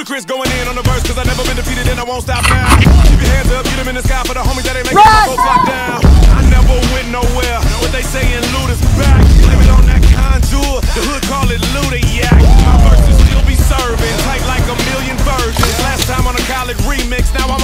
Ludacris going in on the verse, cause I never been defeated and I won't stop now. Keep your hands up, get them in the sky for the homies that ain't making my folks lock down. I never went nowhere, but they saying Luda's back. Blame it on that contour, the hood call it Luda Yak. My verses still be serving, tight like a million virgins. Last time on a Kahled remix, now